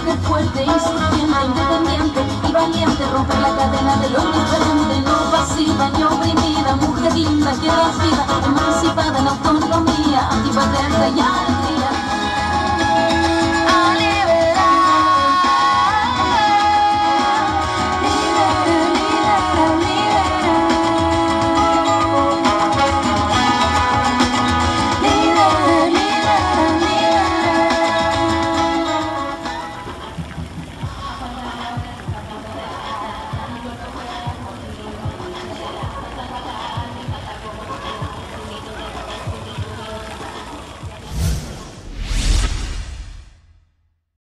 mujer fuerte, insurgente, independiente y valiente, romper la cadena de lo indiferente, no pasiva ni oprimida, mujer linda que das vida, emancipada en autonomía, antipatriarca y